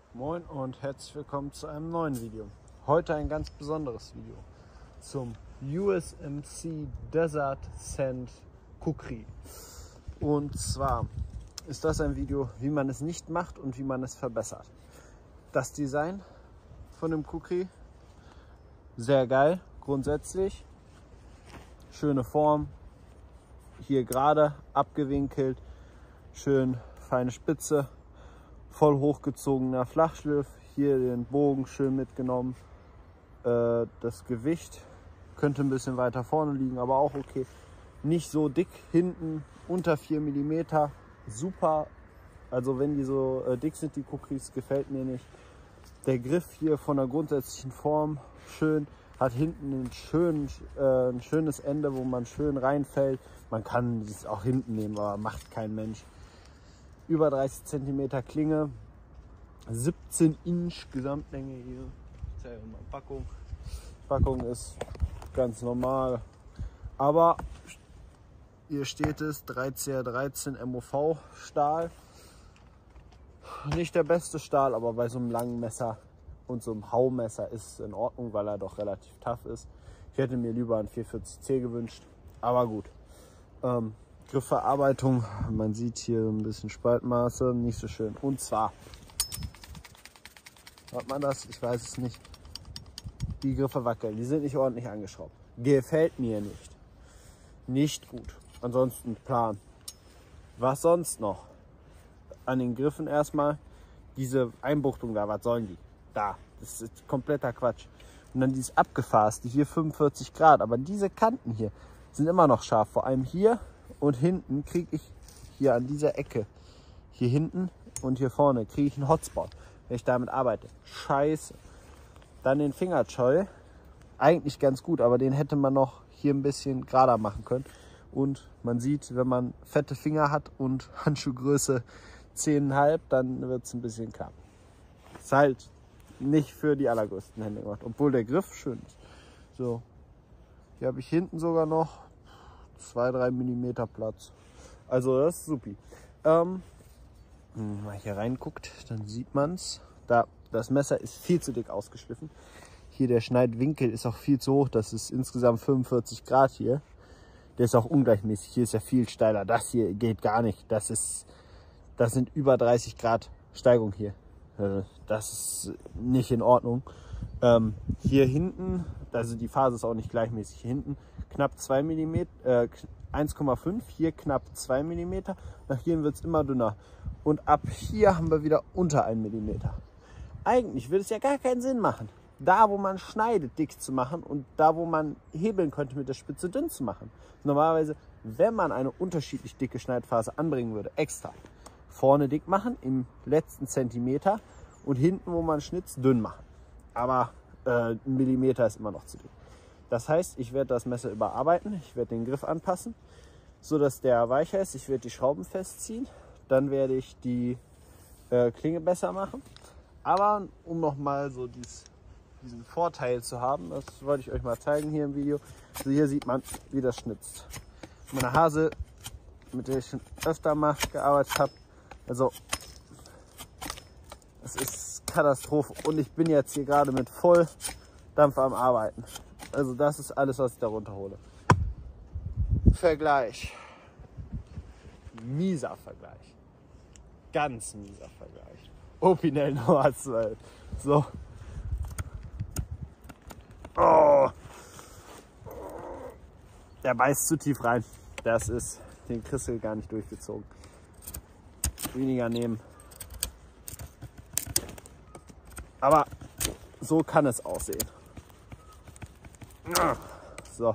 Moin und herzlich willkommen zu einem neuen Video. Heute ein ganz besonderes Video zum USMC Desert Sand Kukri. Und zwar ist das ein Video, wie man es nicht macht und wie man es verbessert. Das Design von dem Kukri, sehr geil, grundsätzlich. Schöne Form, hier gerade abgewinkelt, schön feine Spitze. Voll hochgezogener Flachschliff, hier den Bogen schön mitgenommen. Das Gewicht könnte ein bisschen weiter vorne liegen, aber auch okay. Nicht so dick hinten, unter 4 mm, super. Also wenn die so dick sind, die Kukris, gefällt mir nicht. Der Griff hier von der grundsätzlichen Form schön, hat hinten ein schönes Ende, wo man schön reinfällt. Man kann es auch hinten nehmen, aber macht kein Mensch. Über 30 cm Klinge, 17 Inch Gesamtlänge hier. Ich zeige mal Packung. Packung ist ganz normal, aber hier steht es 3CR13 MOV Stahl. Nicht der beste Stahl, aber bei so einem langen Messer und so einem Haumesser ist es in Ordnung, weil er doch relativ tough ist. Ich hätte mir lieber einen 440C gewünscht, aber gut. Griffverarbeitung, man sieht hier ein bisschen Spaltmaße, nicht so schön. Und zwar, hat man das? Ich weiß es nicht. Die Griffe wackeln, die sind nicht ordentlich angeschraubt. Gefällt mir nicht. Nicht gut. Ansonsten Plan. Was sonst noch? An den Griffen erstmal diese Einbuchtung da, was sollen die? Da, das ist kompletter Quatsch. Und dann dieses abgefasste, hier 45 Grad, aber diese Kanten hier sind immer noch scharf, vor allem hier. Und hinten kriege ich hier an dieser Ecke, hier hinten und hier vorne, kriege ich einen Hotspot, wenn ich damit arbeite. Scheiße. Dann den Fingerchoil. Eigentlich ganz gut, aber den hätte man noch hier ein bisschen gerader machen können. Und man sieht, wenn man fette Finger hat und Handschuhgröße 10,5, dann wird es ein bisschen knapp. Ist halt nicht für die allergrößten Hände gemacht, obwohl der Griff schön ist. So, hier habe ich hinten sogar noch 2-3 mm Platz. Also das ist supi. Wenn man hier reinguckt, dann sieht man es. Da, das Messer ist viel zu dick ausgeschliffen. Hier der Schneidwinkel ist auch viel zu hoch. Das ist insgesamt 45 Grad hier. Der ist auch ungleichmäßig. Hier ist ja viel steiler. Das hier geht gar nicht. Das sind über 30 Grad Steigung hier. Das ist nicht in Ordnung. Hier hinten, also die Phase ist auch nicht gleichmäßig. Hier hinten knapp 2 mm, 1,5, hier knapp 2 mm. Nach hier wird es immer dünner. Und ab hier haben wir wieder unter 1 mm. Eigentlich würde es ja gar keinen Sinn machen, da wo man schneidet, dick zu machen und da wo man hebeln könnte, mit der Spitze dünn zu machen. Normalerweise, wenn man eine unterschiedlich dicke Schneidphase anbringen würde, extra vorne dick machen, im letzten Zentimeter und hinten, wo man schnitzt, dünn machen. Aber 1 Millimeter ist immer noch zu dick. Das heißt, ich werde das Messer überarbeiten, ich werde den Griff anpassen, so dass der weicher ist. Ich werde die Schrauben festziehen, dann werde ich die Klinge besser machen. Aber um nochmal so diesen Vorteil zu haben, das wollte ich euch mal zeigen hier im Video. Also hier sieht man, wie das schnitzt. Meine Hase, mit der ich schon öfter mal gearbeitet habe, also es ist Katastrophe. Und ich bin jetzt hier gerade mit Volldampf am Arbeiten. Also das ist alles, was ich darunter hole. Vergleich. Mieser Vergleich. Ganz mieser Vergleich. Opinel Noah 12. So. Oh. Der beißt zu tief rein. Das ist den Krissel gar nicht durchgezogen. Weniger nehmen. Aber so kann es aussehen. So.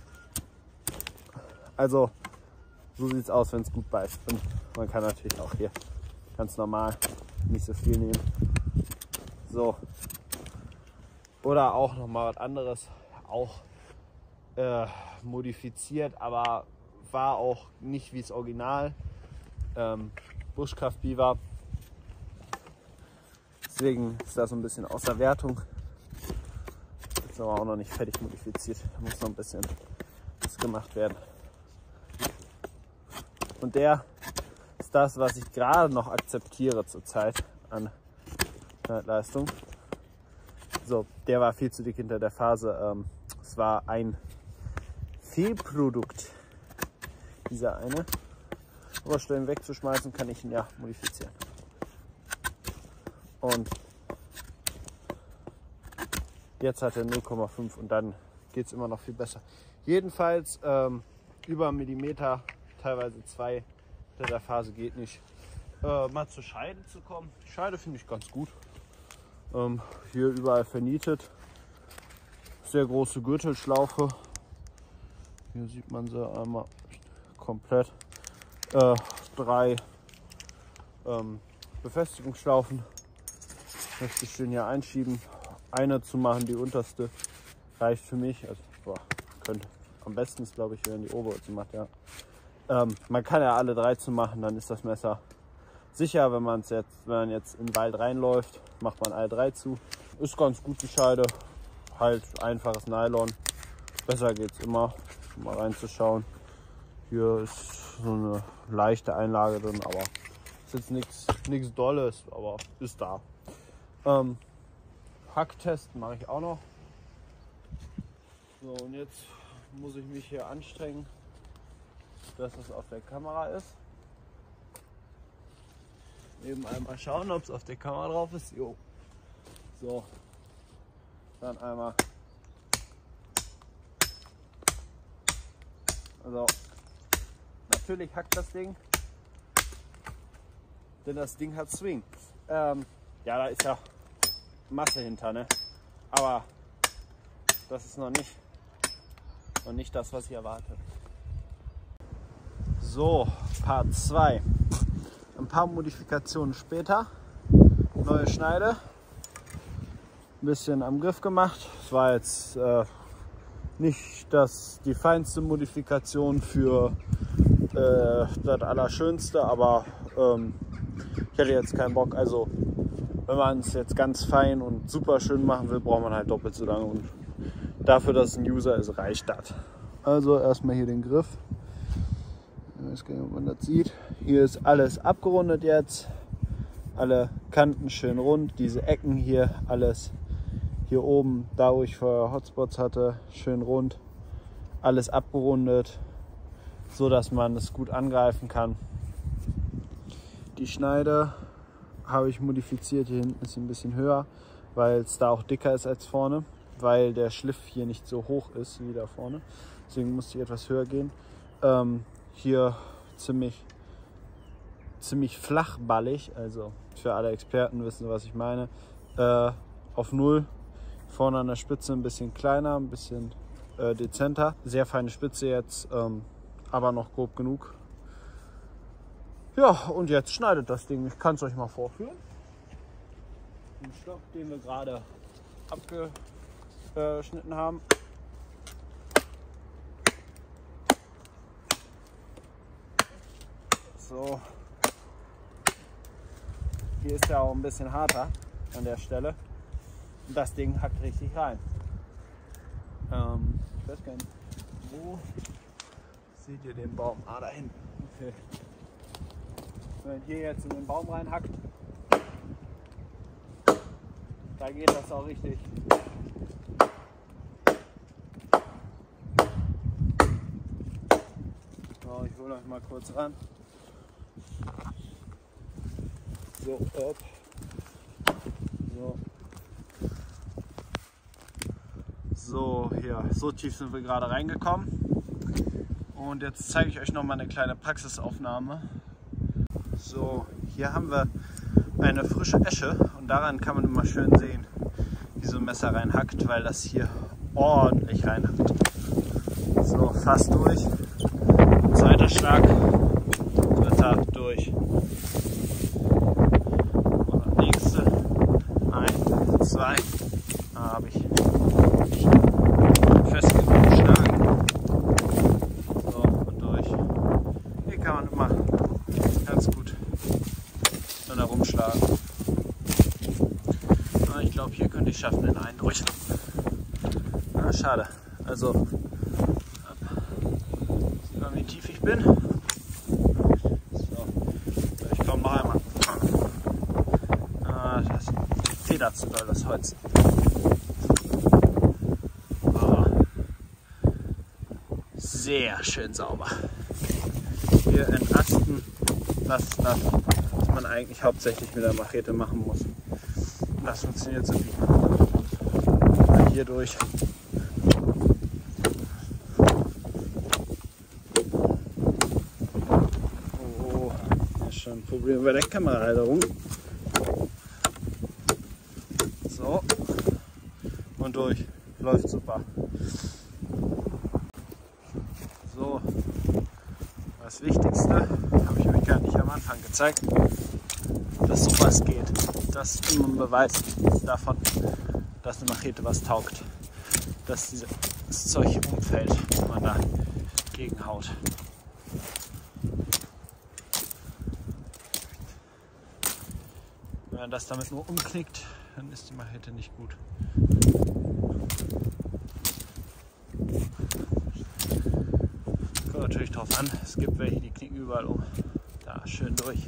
Also, so sieht es aus, wenn es gut beißt. Und man kann natürlich auch hier ganz normal nicht so viel nehmen. So. Oder auch nochmal was anderes. Auch modifiziert, aber war auch nicht wie das Original. Bushcraft Beaver. Deswegen ist das so ein bisschen außer Wertung. Ist aber auch noch nicht fertig modifiziert. Da muss noch ein bisschen was gemacht werden. Und der ist das, was ich gerade noch akzeptiere zurzeit an Schneidleistung. So, der war viel zu dick hinter der Phase. Es war ein Fehlprodukt, dieser eine. Aber statt ihn wegzuschmeißen, kann ich ihn ja modifizieren. Und jetzt hat er 0,5 und dann geht es immer noch viel besser. Jedenfalls über einen Millimeter, teilweise 2 hinter der Phase geht nicht. Mal zur Scheide zu kommen. Die Scheide finde ich ganz gut. Hier überall vernietet. Sehr große Gürtelschlaufe. Hier sieht man sie einmal komplett. 3 Befestigungsschlaufen. Möchte ich schön hier einschieben. Eine zu machen, die unterste reicht für mich. Also, könnte am besten ist, glaube ich, wenn die obere zu macht. Ja. Man kann ja alle 3 zu machen, dann ist das Messer sicher, wenn man jetzt in den Wald reinläuft, macht man alle 3 zu. Ist ganz gut die Scheide, halt einfaches Nylon. Besser geht's immer, um mal reinzuschauen. Hier ist so eine leichte Einlage drin, aber ist jetzt nichts Dolles, aber ist da. Hacktest mache ich auch noch. So, und jetzt muss ich mich hier anstrengen, dass es auf der Kamera ist. Eben einmal schauen, ob es auf der Kamera drauf ist. Jo. So. Dann einmal. Also, natürlich hackt das Ding, denn das Ding hat Swing. Ja, da ist ja Masse hinter, ne? Aber das ist noch nicht das, was ich erwarte. So, Part 2. Ein paar Modifikationen später. Neue Schneide. Ein bisschen am Griff gemacht. Es war jetzt nicht die feinste Modifikation für das Allerschönste, aber ich hätte jetzt keinen Bock. Also, wenn man es jetzt ganz fein und super schön machen will, braucht man halt doppelt so lange. Und dafür, dass es ein User ist, reicht das. Also erstmal hier den Griff. Ich weiß gar nicht, ob man das sieht. Hier ist alles abgerundet jetzt. Alle Kanten schön rund. Diese Ecken hier, alles hier oben, da wo ich vorher Hotspots hatte, schön rund. Alles abgerundet, so dass man es gut angreifen kann. Die Schneide habe ich modifiziert. Hier hinten ist sie ein bisschen höher, weil es da auch dicker ist als vorne, weil der Schliff hier nicht so hoch ist wie da vorne. Deswegen musste ich etwas höher gehen. Hier ziemlich flachballig, also für alle Experten wissen, was ich meine. Auf 0, vorne an der Spitze ein bisschen kleiner, ein bisschen dezenter. Sehr feine Spitze jetzt, aber noch grob genug. Ja, und jetzt schneidet das Ding. Ich kann es euch mal vorführen. Den Stock, den wir gerade abgeschnitten haben. So. Hier ist er auch ein bisschen harter an der Stelle. Und das Ding hackt richtig rein. Ich weiß gar nicht, wo seht ihr den Baum? Ah, da hinten. Okay. Wenn man hier jetzt in den Baum reinhackt, da geht das auch richtig. So, ich hole euch mal kurz ran. So, up. So. So, hier, so tief sind wir gerade reingekommen. Und jetzt zeige ich euch noch mal eine kleine Praxisaufnahme. So, hier haben wir eine frische Esche und daran kann man immer schön sehen, wie so ein Messer reinhackt, weil das hier ordentlich reinhackt. So, fast durch. Zweiter Schlag, dritter durch. Und nächste, 1, 2, habe ich festgeschlagen. So, und durch. Hier kann man immer ganz gut dann herumschlagen. Ich glaube, hier könnte ich schaffen in einen durch. Ah, schade. Also, sieht man, wie tief ich bin. So, ich komme noch einmal. Ah, das federt zu doll, das Holz. Oh. Sehr schön sauber. Wir entasten das, was man eigentlich hauptsächlich mit der Machete machen muss. Und das funktioniert so wie hier durch. Oh, das ist schon ein Problem bei der Kamerahalterung. So, und durch. Läuft super. So, das Wichtigste habe ich euch gar nicht am Anfang gezeigt, dass sowas geht. Das ist immer ein Beweis davon, dass eine Machete was taugt. Dass dieses Zeug umfällt, wenn man da gegenhaut. Wenn man das damit nur umknickt, dann ist die Machete nicht gut. Kommt natürlich drauf an, es gibt welche, die knicken überall um. Da schön durch.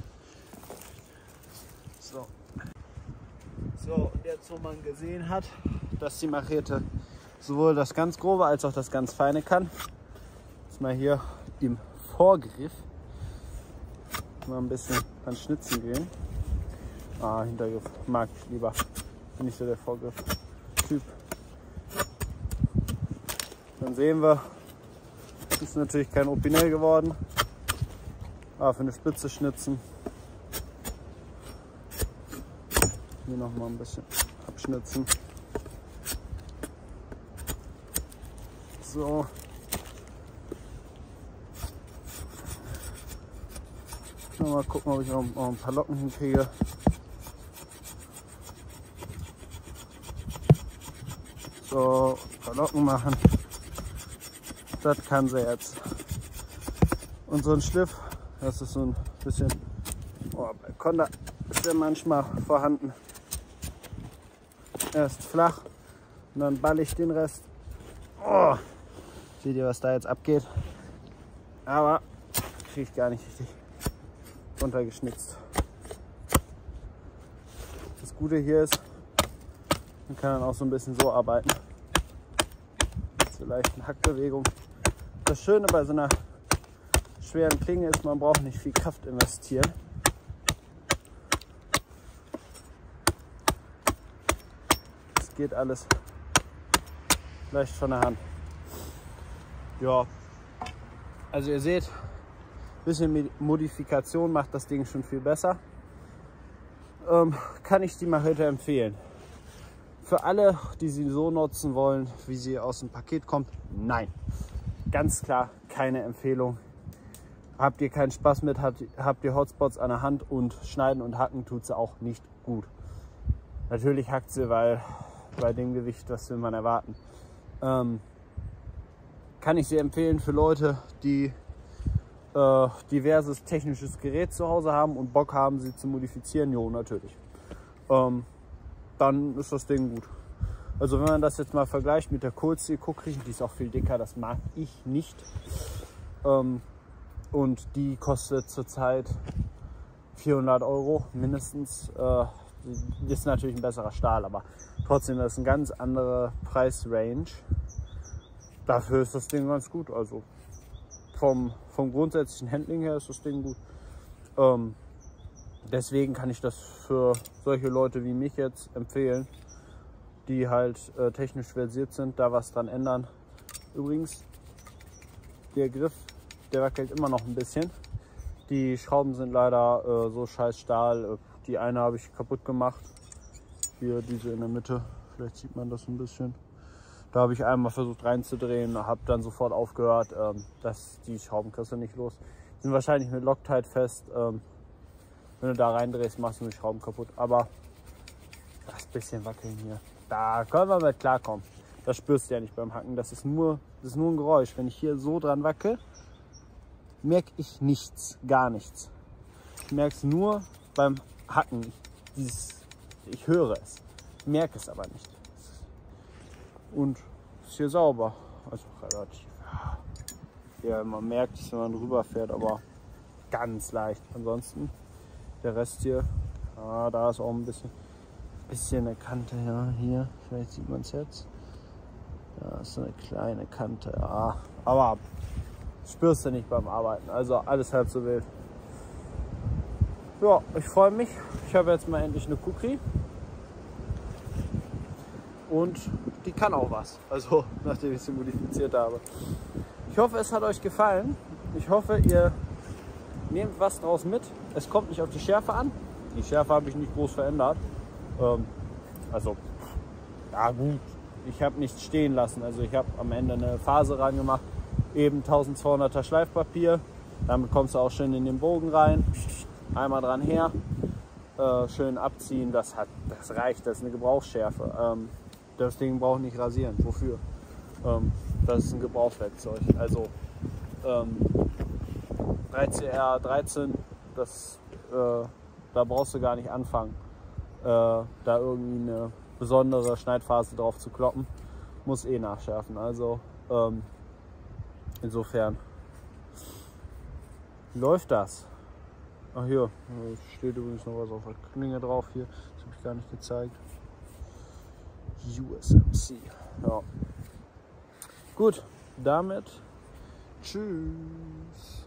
So. So, und jetzt, wo man gesehen hat, dass die Machete sowohl das ganz grobe als auch das ganz feine kann, jetzt mal hier im Vorgriff mal ein bisschen ans Schnitzen gehen. Hintergriff mag ich lieber. Bin nicht so der Vorgriff-Typ. Dann sehen wir, ist natürlich kein Opinel geworden, aber für eine Spitze schnitzen. Hier noch mal ein bisschen abschnitzen. So. Mal gucken, ob ich auch ein paar Locken hinkriege. So, ein paar Locken machen. Das kann sie jetzt. Und so ein Schliff, das ist so ein bisschen, bei Conda ist der manchmal vorhanden. Erst flach und dann balle ich den Rest. Oh, seht ihr, was da jetzt abgeht? Aber kriege ich gar nicht richtig runtergeschnitzt. Das Gute hier ist, man kann dann auch so ein bisschen so arbeiten. Mit so leichten Hackbewegung. Das Schöne bei so einer schweren Klinge ist, man braucht nicht viel Kraft investieren. Das geht alles leicht von der Hand. Ja, also ihr seht, ein bisschen Modifikation macht das Ding schon viel besser. Kann ich die Machete empfehlen. Für alle, die sie so nutzen wollen, wie sie aus dem Paket kommt, nein. Ganz klar keine Empfehlung. Habt ihr keinen Spaß mit, habt ihr Hotspots an der Hand und schneiden und hacken tut sie auch nicht gut. Natürlich hackt sie, weil bei dem Gewicht, das will man erwarten. Kann ich sie empfehlen für Leute, die diverses technisches Gerät zu Hause haben und Bock haben, sie zu modifizieren? Jo, natürlich. Dann ist das Ding gut. Also wenn man das jetzt mal vergleicht mit der Cold Steel Cookery, die ist auch viel dicker, das mag ich nicht. Und die kostet zurzeit 400 € mindestens. Die ist natürlich ein besserer Stahl, aber trotzdem ist eine ganz andere Preisrange. Dafür ist das Ding ganz gut. Also vom grundsätzlichen Handling her ist das Ding gut. Deswegen kann ich das für solche Leute wie mich jetzt empfehlen, die halt technisch versiert sind, da was dran ändern. Übrigens, der Griff, der wackelt immer noch ein bisschen. Die Schrauben sind leider so scheiß Stahl. Die eine habe ich kaputt gemacht. Hier diese in der Mitte, vielleicht sieht man das ein bisschen. Da habe ich einmal versucht reinzudrehen, habe dann sofort aufgehört, dass die Schrauben kriegst du nicht los. Die sind wahrscheinlich mit Loctite fest. Wenn du da reindrehst, machst du die Schrauben kaputt. Aber das bisschen wackeln hier, da können wir mit klarkommen. Das spürst du ja nicht beim Hacken. Das ist nur ein Geräusch. Wenn ich hier so dran wackel, merke ich nichts, gar nichts. Ich merke es nur beim Hacken. Ich höre es, merke es aber nicht. Und ist hier sauber, also relativ. Ja, man merkt es, wenn man drüber fährt, aber ganz leicht. Ansonsten der Rest hier, da ist auch ein bisschen bisschen eine Kante, ja, hier, vielleicht sieht man es jetzt. Ja, ist so eine kleine Kante, ja, aber spürst du nicht beim Arbeiten, also alles halb so wild. Ja, ich freue mich, ich habe jetzt mal endlich eine Kukri und die kann auch was, also nachdem ich sie modifiziert habe. Ich hoffe, es hat euch gefallen, ich hoffe, ihr nehmt was draus mit. Es kommt nicht auf die Schärfe an, die Schärfe habe ich nicht groß verändert. Also, ja gut, ich habe nichts stehen lassen. Also ich habe am Ende eine Phase ran gemacht, eben 1200er Schleifpapier. Damit kommst du auch schön in den Bogen rein. Einmal dran her, schön abziehen, das reicht, das ist eine Gebrauchsschärfe. Das Ding braucht nicht rasieren. Wofür? Das ist ein Gebrauchswerkzeug. Also 3CR13, da brauchst du gar nicht anfangen, da irgendwie eine besondere Schneidphase drauf zu kloppen. Muss eh nachschärfen. Also insofern läuft das. Ach hier, steht übrigens noch was auf der Klinge drauf hier. Das habe ich gar nicht gezeigt. USMC. Ja. Gut, damit tschüss.